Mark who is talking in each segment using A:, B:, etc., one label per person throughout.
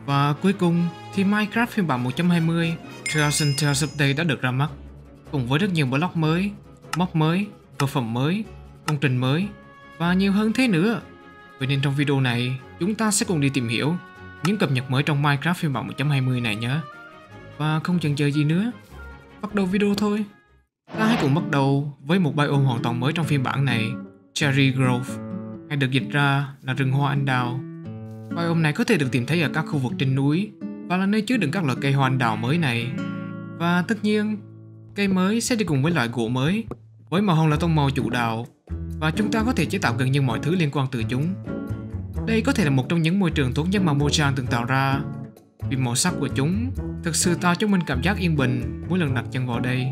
A: Và cuối cùng thì Minecraft phiên bản 1.20 Trials and Tales Update đã được ra mắt, cùng với rất nhiều block mới, mob mới, vật phẩm mới, công trình mới và nhiều hơn thế nữa. Vậy nên trong video này chúng ta sẽ cùng đi tìm hiểu những cập nhật mới trong Minecraft phiên bản 1.20 này nhé. Và không chần chờ gì nữa, bắt đầu video thôi. Ta hãy cùng bắt đầu với một biome hoàn toàn mới trong phiên bản này, Cherry Grove, hay được dịch ra là rừng hoa anh đào. Biome này có thể được tìm thấy ở các khu vực trên núi và là nơi chứa đựng các loại cây hoa anh đào mới này. Và tất nhiên, cây mới sẽ đi cùng với loại gỗ mới, với màu hồng là tông màu chủ đạo, và chúng ta có thể chế tạo gần như mọi thứ liên quan từ chúng. Đây có thể là một trong những môi trường tốt nhất mà Mojang từng tạo ra, vì màu sắc của chúng thực sự tạo cho mình cảm giác yên bình mỗi lần đặt chân vào đây.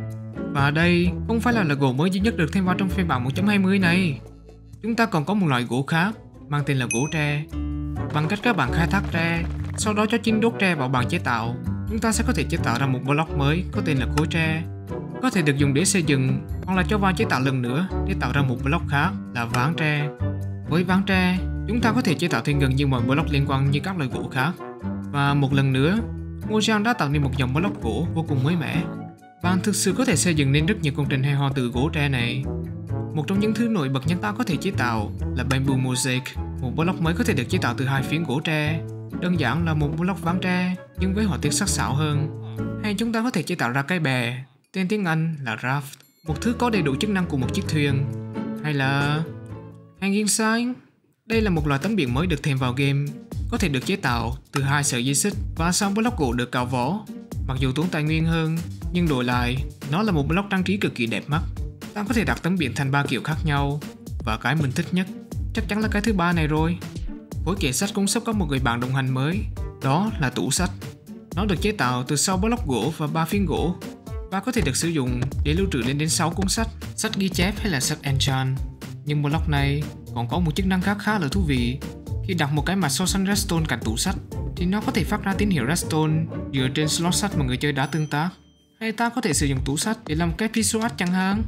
A: Và đây không phải là loại gỗ mới duy nhất được thêm vào trong phiên bản 1.20 này. Chúng ta còn có một loại gỗ khác mang tên là gỗ tre. Bằng cách các bạn khai thác tre, sau đó cho chín đốt tre vào bàn chế tạo, chúng ta sẽ có thể chế tạo ra một block mới có tên là khối tre. Có thể được dùng để xây dựng hoặc là cho vào chế tạo lần nữa để tạo ra một block khác là ván tre. Với ván tre, chúng ta có thể chế tạo thêm gần như mọi block liên quan như các loại gỗ khác. Và một lần nữa, Mojang đã tạo nên một dòng block gỗ vô cùng mới mẻ. Bạn thực sự có thể xây dựng nên rất nhiều công trình hay ho từ gỗ tre này. Một trong những thứ nổi bật nhất ta có thể chế tạo là Bamboo Mosaic, một block mới có thể được chế tạo từ hai phiến gỗ tre. Đơn giản là một block ván tre nhưng với họa tiết sắc sảo hơn. Hay chúng ta có thể chế tạo ra cái bè, tên tiếng Anh là raft, một thứ có đầy đủ chức năng của một chiếc thuyền. Hay là hanging sign. Đây là một loại tấm biển mới được thêm vào game, có thể được chế tạo từ hai sợi dây xích và 6 block gỗ được cạo vỏ. Mặc dù tốn tài nguyên hơn, nhưng đổi lại, nó là một block trang trí cực kỳ đẹp mắt. Ta có thể đặt tấm biển thành 3 kiểu khác nhau, và cái mình thích nhất chắc chắn là cái thứ ba này rồi. Với kệ sách cũng sắp có một người bạn đồng hành mới, đó là tủ sách. Nó được chế tạo từ 6 block gỗ và 3 phiến gỗ, và có thể được sử dụng để lưu trữ lên đến 6 cuốn sách, sách ghi chép hay là sách enchant. Nhưng block này còn có một chức năng khác khá là thú vị. Khi đặt một cái mặt so sánh redstone cạnh tủ sách, thì nó có thể phát ra tín hiệu redstone dựa trên slot sách mà người chơi đã tương tác. Hay ta có thể sử dụng tủ sách để làm cái pixel art chẳng hạn.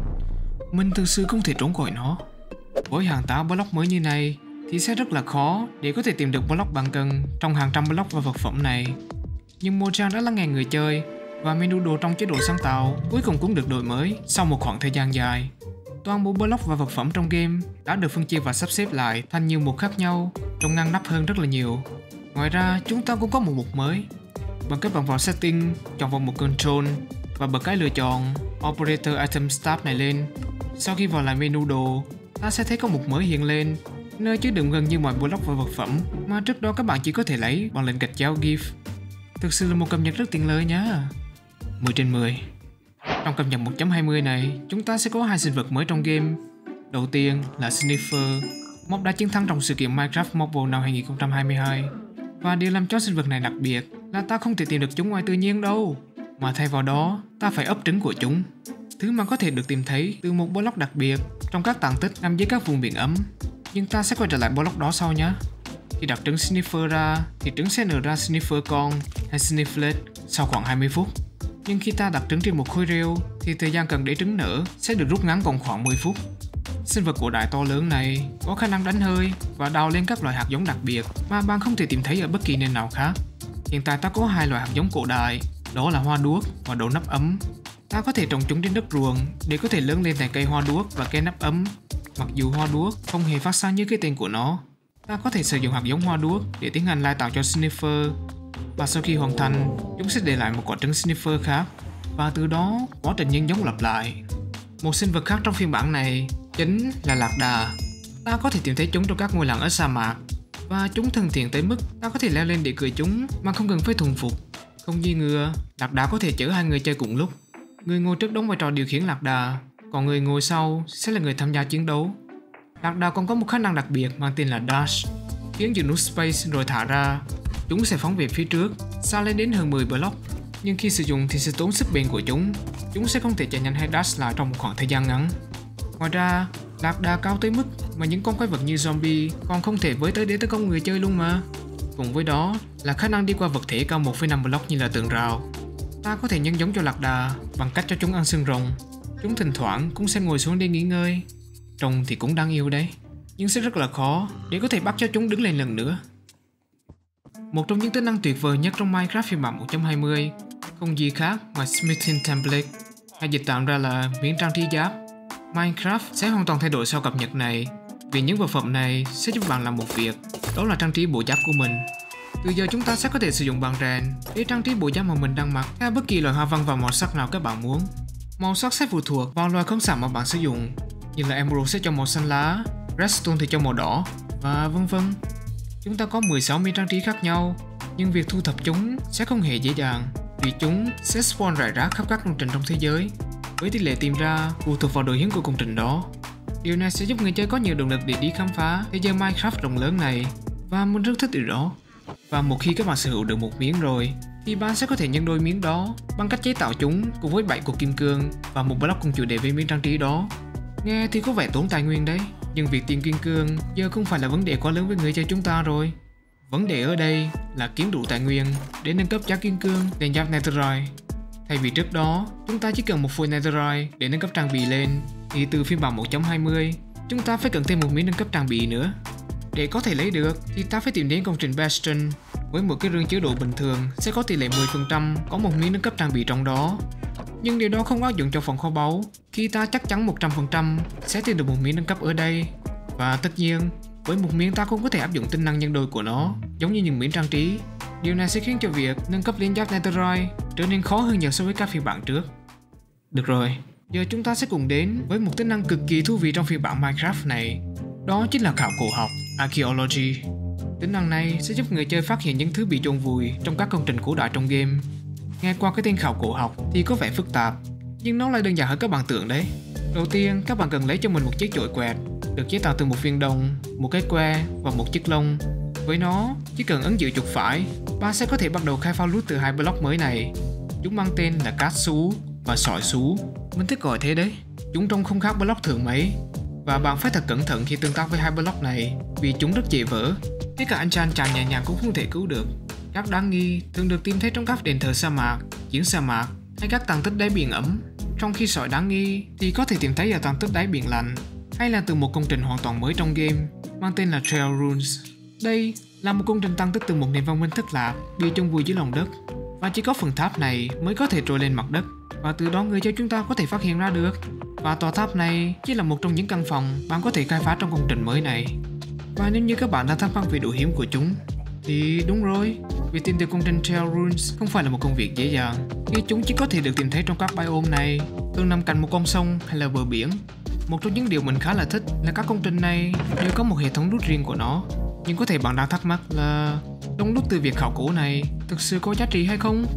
A: Mình thực sự không thể trốn khỏi nó. Với hàng tá block mới như này thì sẽ rất là khó để có thể tìm được block bạn cần trong hàng trăm block và vật phẩm này. Nhưng Mojang đã lắng nghe người chơi, và menu đồ trong chế độ sáng tạo cuối cùng cũng được đổi mới sau một khoảng thời gian dài. Toàn bộ block và vật phẩm trong game đã được phân chia và sắp xếp lại thành nhiều mục khác nhau, trông ngăn nắp hơn rất là nhiều. Ngoài ra, chúng ta cũng có một mục mới. Bằng cách bạn vào setting, chọn vào một control và bật cái lựa chọn Operator Item Start này lên. Sau khi vào lại menu đồ, ta sẽ thấy có mục mới hiện lên, nơi chứa đựng gần như mọi block và vật phẩm mà trước đó các bạn chỉ có thể lấy bằng lệnh gạch chéo GIF. Thực sự là một cập nhật rất tiện lợi nhá. 10 trên 10. Trong cập nhật 1.20 này, chúng ta sẽ có hai sinh vật mới trong game. Đầu tiên là Sniffer, mob đã chiến thắng trong sự kiện Minecraft Mobile năm 2022. Và điều làm cho sinh vật này đặc biệt là ta không thể tìm được chúng ngoài tự nhiên đâu, mà thay vào đó, ta phải ấp trứng của chúng. Thứ mà có thể được tìm thấy từ một block đặc biệt trong các tàn tích nằm dưới các vùng biển ấm. Nhưng ta sẽ quay trở lại block đó sau nhé. Khi đặt trứng Sniffer ra, thì trứng sẽ nở ra Sniffer con hay Sniflet sau khoảng 20 phút. Nhưng khi ta đặt trứng trên một khối rêu, thì thời gian cần để trứng nở sẽ được rút ngắn còn khoảng 10 phút. Sinh vật cổ đại to lớn này có khả năng đánh hơi và đào lên các loại hạt giống đặc biệt mà bạn không thể tìm thấy ở bất kỳ nơi nào khác. Hiện tại ta có hai loại hạt giống cổ đại, đó là hoa đuốc và đậu nắp ấm. Ta có thể trồng chúng trên đất ruộng để có thể lớn lên thành cây hoa đuốc và cây nắp ấm. Mặc dù hoa đuốc không hề phát sáng như cái tên của nó, ta có thể sử dụng hạt giống hoa đuốc để tiến hành lai tạo cho Sniffer. Và sau khi hoàn thành, chúng sẽ để lại một quả trứng Sniffer khác, và từ đó quá trình nhân giống lặp lại. Một sinh vật khác trong phiên bản này chính là lạc đà. Ta có thể tìm thấy chúng trong các ngôi làng ở sa mạc, và chúng thân thiện tới mức ta có thể leo lên để cưỡi chúng mà không cần phải thuần phục. Không như ngựa, lạc đà có thể chở hai người chơi cùng lúc. Người ngồi trước đóng vai trò điều khiển lạc đà, còn người ngồi sau sẽ là người tham gia chiến đấu. Lạc đà còn có một khả năng đặc biệt mang tên là Dash, khiến dừng nút Space rồi thả ra. Chúng sẽ phóng về phía trước, xa lên đến hơn 10 block. Nhưng khi sử dụng thì sẽ tốn sức bền của chúng. Chúng sẽ không thể chạy nhanh hay dash lại trong một khoảng thời gian ngắn. Ngoài ra, lạc đà cao tới mức mà những con quái vật như zombie còn không thể với tới để tấn công người chơi luôn mà. Cùng với đó là khả năng đi qua vật thể cao 1,5 block như là tường rào. Ta có thể nhân giống cho lạc đà bằng cách cho chúng ăn xương rồng. Chúng thỉnh thoảng cũng sẽ ngồi xuống để nghỉ ngơi. Trông thì cũng đáng yêu đấy, nhưng sẽ rất là khó để có thể bắt cho chúng đứng lên lần nữa. Một trong những tính năng tuyệt vời nhất trong Minecraft phiên bản 1.20 không gì khác ngoài Smithing Template, hay dịch tạm ra là miếng trang trí giáp. Minecraft sẽ hoàn toàn thay đổi sau cập nhật này, vì những vật phẩm này sẽ giúp bạn làm một việc, đó là trang trí bộ giáp của mình. Từ giờ chúng ta sẽ có thể sử dụng bàn rèn để trang trí bộ giáp mà mình đang mặc theo bất kỳ loại hoa văn và màu sắc nào các bạn muốn. Màu sắc sẽ phụ thuộc vào loại khoáng sản mà bạn sử dụng, như là Emerald sẽ cho màu xanh lá, Redstone thì cho màu đỏ, và vân vân. Chúng ta có 16 miếng trang trí khác nhau, nhưng việc thu thập chúng sẽ không hề dễ dàng, vì chúng sẽ spawn rải rác khắp các công trình trong thế giới, với tỷ lệ tìm ra phụ thuộc vào đội hình của công trình đó. Điều này sẽ giúp người chơi có nhiều động lực để đi khám phá thế giới Minecraft rộng lớn này, và mình rất thích điều đó. Và một khi các bạn sở hữu được một miếng rồi, thì bạn sẽ có thể nhân đôi miếng đó bằng cách chế tạo chúng cùng với 7 cục kim cương và một block cùng chủ đề với miếng trang trí đó. Nghe thì có vẻ tốn tài nguyên đấy, nhưng việc tìm kim cương giờ không phải là vấn đề quá lớn với người chơi chúng ta rồi. Vấn đề ở đây là kiếm đủ tài nguyên để nâng cấp giá kim cương lên giáp Netherite. Thay vì trước đó, chúng ta chỉ cần một phôi Netherite để nâng cấp trang bị lên, thì từ phiên bản 1.20, chúng ta phải cần thêm một miếng nâng cấp trang bị nữa. Để có thể lấy được thì ta phải tìm đến công trình Bastion. Với một cái rương chứa đồ bình thường sẽ có tỷ lệ 10% có một miếng nâng cấp trang bị trong đó. Nhưng điều đó không áp dụng cho phòng kho báu, khi ta chắc chắn 100% sẽ tìm được một miếng nâng cấp ở đây. Và tất nhiên, với một miếng ta cũng có thể áp dụng tính năng nhân đôi của nó, giống như những miếng trang trí. Điều này sẽ khiến cho việc nâng cấp lên giáp Netherite trở nên khó hơn nhiều so với các phiên bản trước. Được rồi, giờ chúng ta sẽ cùng đến với một tính năng cực kỳ thú vị trong phiên bản Minecraft này. Đó chính là khảo cổ học, Archaeology. Tính năng này sẽ giúp người chơi phát hiện những thứ bị chôn vùi trong các công trình cổ đại trong game. Nghe qua cái tên khảo cổ học thì có vẻ phức tạp, nhưng nó lại đơn giản hơn các bạn tưởng đấy. Đầu tiên, các bạn cần lấy cho mình một chiếc chổi quẹt, được chế tạo từ một viên đồng, một cái que và một chiếc lông. Với nó, chỉ cần ấn giữ chuột phải, bạn sẽ có thể bắt đầu khai phá loot từ hai block mới này. Chúng mang tên là cát sú và sỏi sú. Mình thích gọi thế đấy. Chúng trông không khác block thường mấy, và bạn phải thật cẩn thận khi tương tác với hai block này, vì chúng rất dễ vỡ. Ngay cả anh chàng nhẹ nhàng cũng không thể cứu được. Các đáng nghi thường được tìm thấy trong các đền thờ sa mạc, giếng sa mạc hay các tàn tích đáy biển ẩm. Trong khi sỏi đáng nghi thì có thể tìm thấy ở tàn tích đáy biển lạnh, hay là từ một công trình hoàn toàn mới trong game mang tên là Trail Ruins. Đây là một công trình tàn tích từ một nền văn minh thất lạc bị chôn vùi dưới lòng đất, và chỉ có phần tháp này mới có thể trồi lên mặt đất, và từ đó người chơi chúng ta có thể phát hiện ra được. Và tòa tháp này chỉ là một trong những căn phòng bạn có thể khai phá trong công trình mới này. Và nếu như các bạn đang thắc mắc về độ hiếm của chúng, thì đúng rồi, việc tìm được công trình Trail Ruins không phải là một công việc dễ dàng, khi chúng chỉ có thể được tìm thấy trong các biome này, thường nằm cạnh một con sông hay là bờ biển. Một trong những điều mình khá là thích là các công trình này đều có một hệ thống loot riêng của nó. Nhưng có thể bạn đang thắc mắc là đống loot từ việc khảo cổ này thực sự có giá trị hay không?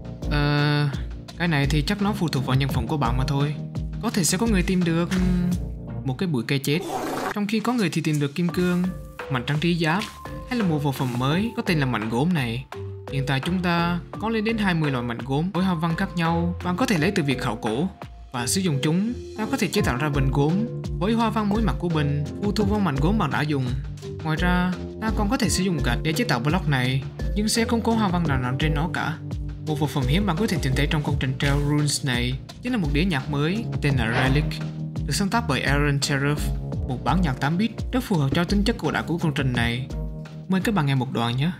A: Cái này thì chắc nó phụ thuộc vào nhân phẩm của bạn mà thôi. Có thể sẽ có người tìm được một cái bụi cây chết, trong khi có người thì tìm được kim cương, mảnh trang trí giáp, hay là một vật phẩm mới có tên là mảnh gốm này. Hiện tại chúng ta có lên đến 20 loại mảnh gốm với hoa văn khác nhau bạn có thể lấy từ việc khảo cổ, và sử dụng chúng ta có thể chế tạo ra bình gốm với hoa văn mỗi mặt của bình phụ thuộc vào mảnh gốm bạn đã dùng. Ngoài ra, ta còn có thể sử dụng gạch để chế tạo block này, nhưng sẽ không có hoa văn nào trên nó cả. Một vật phẩm hiếm bạn có thể tìm thấy trong công trình Trail Ruins này chính là một đĩa nhạc mới tên là Relic, được sáng tác bởi Aaron Cheruf, một bản nhạc 8 bit rất phù hợp cho tính chất cổ đại của công trình này. Mời các bạn nghe một đoạn nhé.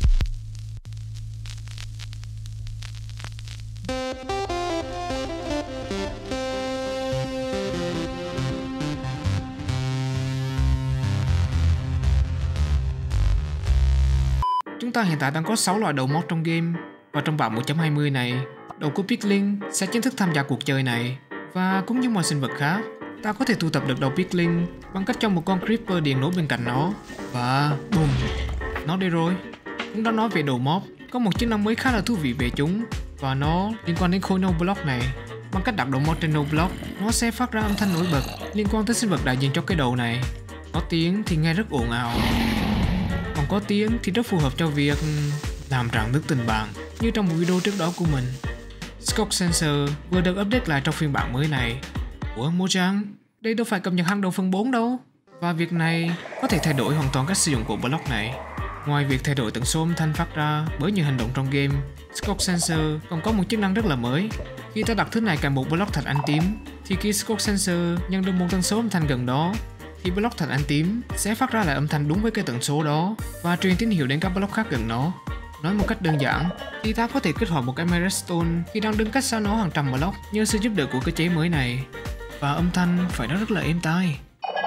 A: Chúng ta hiện tại đang có 6 loại đầu mod trong game, và trong bản 1.20 này, đầu của Piglin sẽ chính thức tham gia cuộc chơi này. Và cũng như mọi sinh vật khác, ta có thể thu thập được đầu Piglin bằng cách cho một con Creeper điện nổ bên cạnh nó, và boom, nó đây rồi. Cũng đã nói về đầu mob, có một chức năng mới khá là thú vị về chúng, và nó liên quan đến khối no block này. Bằng cách đặt đầu mod trên no block, nó sẽ phát ra âm thanh nổi bật liên quan tới sinh vật đại diện cho cái đầu này. Có tiếng thì nghe rất ồn ào, còn có tiếng thì rất phù hợp cho việc làm rạn nứt tình bạn, như trong một video trước đó của mình. Scope Sensor vừa được update lại trong phiên bản mới này. Ủa Mojang, đây đâu phải cập nhật hang đầu phần 4 đâu. Và việc này có thể thay đổi hoàn toàn cách sử dụng của block này. Ngoài việc thay đổi tần số âm thanh phát ra bởi nhiều hành động trong game, Scope Sensor còn có một chức năng rất là mới. Khi ta đặt thứ này cạnh một block thạch anh tím, thì khi Scope Sensor nhận được một tần số âm thanh gần đó, Khi block thành ánh tím sẽ phát ra lại âm thanh đúng với cái tần số đó và truyền tín hiệu đến các block khác gần nó. Nói một cách đơn giản thì ta có thể kích hoạt một cái milestone khi đang đứng cách xa nó hàng trăm block nhờ sự giúp đỡ của cơ chế mới này. Và âm thanh phải nói rất là êm tai.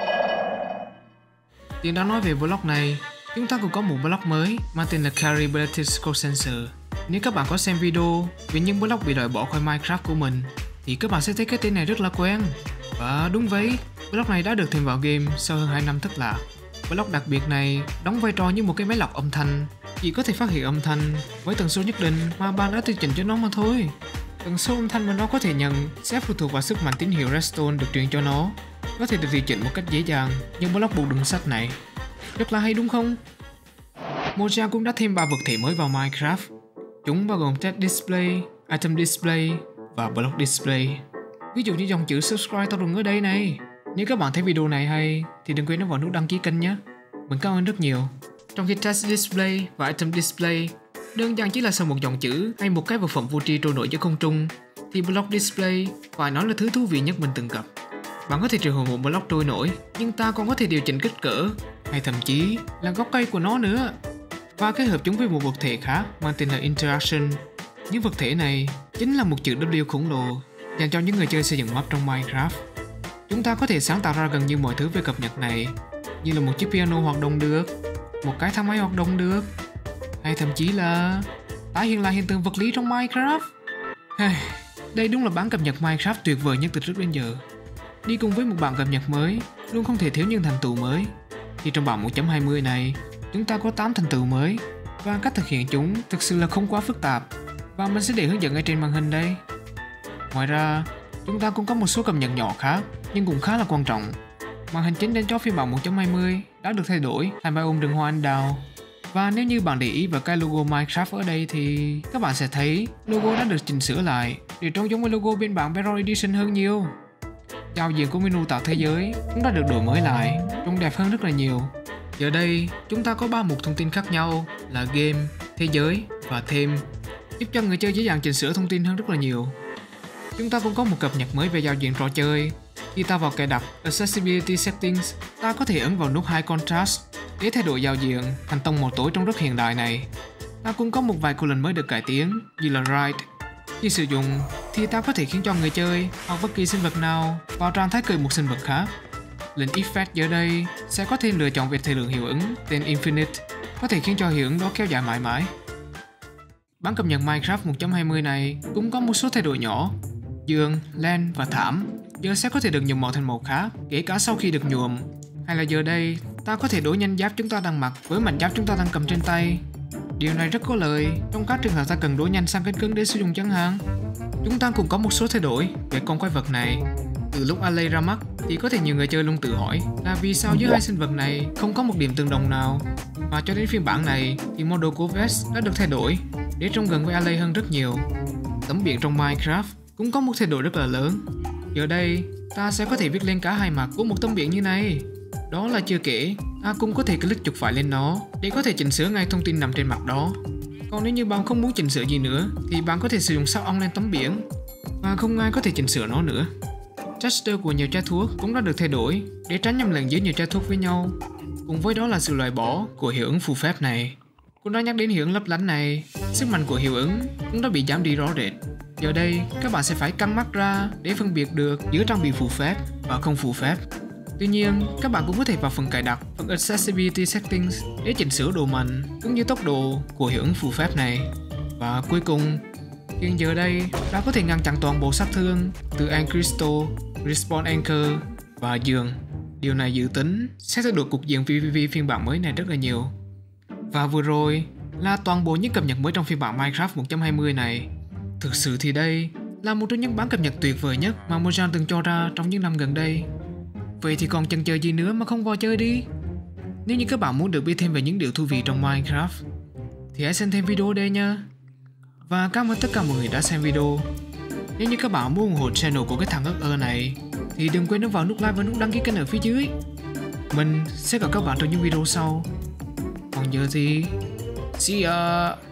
A: Tiền đang nói về block này, chúng ta cũng có một block mới mang tên là Carryability Score Sensor. Nếu các bạn có xem video về những block bị loại bỏ khỏi Minecraft của mình thì các bạn sẽ thấy cái tên này rất là quen. Và đúng vậy, block này đã được thêm vào game sau hơn 2 năm thất lạc. Block đặc biệt này đóng vai trò như một cái máy lọc âm thanh, chỉ có thể phát hiện âm thanh với tần số nhất định mà bạn đã điều chỉnh cho nó mà thôi. Tần số âm thanh mà nó có thể nhận sẽ phụ thuộc vào sức mạnh tín hiệu redstone được truyền cho nó, có thể được điều chỉnh một cách dễ dàng như block buộc đường sắt này. Rất là hay đúng không? Mojang cũng đã thêm 3 vật thể mới vào Minecraft. Chúng bao gồm Text Display, Item Display và Block Display. Ví dụ như dòng chữ subscribe tao đừng ở đây này. Nếu các bạn thấy video này hay thì đừng quên ấn vào nút đăng ký kênh nhé. Mình cảm ơn rất nhiều. Trong khi Text Display và Item Display đơn giản chỉ là sau một dòng chữ hay một cái vật phẩm vô tri trôi nổi giữa không trung, thì Block Display phải nói là thứ thú vị nhất mình từng gặp. Bạn có thể triệu hồi một block trôi nổi, nhưng ta còn có thể điều chỉnh kích cỡ hay thậm chí là góc cây của nó nữa, và kết hợp chúng với một vật thể khác mang tên là Interaction. Những vật thể này chính là một chữ W khổng lồ dành cho những người chơi xây dựng map trong Minecraft. Chúng ta có thể sáng tạo ra gần như mọi thứ về cập nhật này, như là một chiếc piano hoạt động được, một cái thang máy hoạt động được, hay thậm chí là tái hiện lại hiện tượng vật lý trong Minecraft. Đây đúng là bản cập nhật Minecraft tuyệt vời nhất từ trước đến giờ. Đi cùng với một bản cập nhật mới luôn không thể thiếu những thành tựu mới. Thì trong bản 1.20 này, chúng ta có 8 thành tựu mới và cách thực hiện chúng thực sự là không quá phức tạp, và mình sẽ để hướng dẫn ở trên màn hình đây. Ngoài ra, chúng ta cũng có một số cập nhật nhỏ khác nhưng cũng khá là quan trọng. Màn hình chính đến cho phiên bản 1.20 đã được thay đổi thành biome rừng hoa anh đào. Và nếu như bạn để ý vào cái logo Minecraft ở đây thì các bạn sẽ thấy logo đã được chỉnh sửa lại để trông giống với logo bên bản Pro Edition hơn nhiều. Giao diện của menu tạo thế giới cũng đã được đổi mới lại, trông đẹp hơn rất là nhiều. Giờ đây, chúng ta có 3 mục thông tin khác nhau là Game, Thế giới và Theme, giúp cho người chơi dễ dàng chỉnh sửa thông tin hơn rất là nhiều. Chúng ta cũng có một cập nhật mới về giao diện trò chơi. Khi ta vào cài đặt Accessibility Settings, ta có thể ấn vào nút High Contrast để thay đổi giao diện thành tông màu tối trông rất hiện đại này. Ta cũng có một vài color mới được cải tiến như là Ride. Khi sử dụng thì ta có thể khiến cho người chơi hoặc bất kỳ sinh vật nào vào trạng thái cười một sinh vật khác. Lệnh Effect giờ đây sẽ có thêm lựa chọn về thời lượng hiệu ứng tên Infinite, có thể khiến cho hiệu ứng đó kéo dài mãi mãi. Bản cập nhật Minecraft 1.20 này cũng có một số thay đổi nhỏ. Giường, land và thảm giờ sẽ có thể được nhuộm màu thành màu khác, kể cả sau khi được nhuộm. Hay là giờ đây ta có thể đổi nhanh giáp chúng ta đang mặc với mảnh giáp chúng ta đang cầm trên tay. Điều này rất có lợi trong các trường hợp ta cần đổi nhanh sang cánh cứng để sử dụng chẳng hạn. Chúng ta cũng có một số thay đổi về con quái vật này. Từ lúc Alley ra mắt thì có thể nhiều người chơi luôn tự hỏi là vì sao giữa hai sinh vật này không có một điểm tương đồng nào. Và cho đến phiên bản này thì model của Vest đã được thay đổi để trông gần với Alley hơn rất nhiều. Tấm biển trong Minecraft cũng có một thay đổi rất là lớn. Giờ đây ta sẽ có thể viết lên cả hai mặt của một tấm biển như này. Đó là chưa kể, ta cũng có thể click chuột phải lên nó để có thể chỉnh sửa ngay thông tin nằm trên mặt đó. Còn nếu như bạn không muốn chỉnh sửa gì nữa thì bạn có thể sử dụng sắc ong lên tấm biển và không ai có thể chỉnh sửa nó nữa. Texture của nhiều chai thuốc cũng đã được thay đổi để tránh nhầm lẫn giữa nhiều chai thuốc với nhau. Cùng với đó là sự loại bỏ của hiệu ứng phù phép này. Cũng đã nhắc đến hiệu ứng lấp lánh này, sức mạnh của hiệu ứng cũng đã bị giảm đi rõ rệt. Giờ đây, các bạn sẽ phải căng mắt ra để phân biệt được giữa trang bị phù phép và không phù phép. Tuy nhiên, các bạn cũng có thể vào phần cài đặt, phần Accessibility Settings để chỉnh sửa độ mạnh cũng như tốc độ của hiệu ứng phù phép này. Và cuối cùng, hiện giờ đây đã có thể ngăn chặn toàn bộ sát thương từ Crystal, Respawn Anchor và giường. Điều này dự tính sẽ thay đổi cục diện PvP phiên bản mới này rất là nhiều. Và vừa rồi là toàn bộ những cập nhật mới trong phiên bản Minecraft 1.20 này. Thực sự thì đây là một trong những bản cập nhật tuyệt vời nhất mà Mojang từng cho ra trong những năm gần đây. Vậy thì còn chần chờ gì nữa mà không vào chơi đi. Nếu như các bạn muốn được biết thêm về những điều thú vị trong Minecraft thì hãy xem thêm video đây nha. Và cảm ơn tất cả mọi người đã xem video. Nếu như các bạn muốn ủng hộ channel của cái thằng ớt này thì đừng quên ấn vào nút like và nút đăng ký kênh ở phía dưới. Mình sẽ gặp các bạn trong những video sau. Còn giờ thì see ya.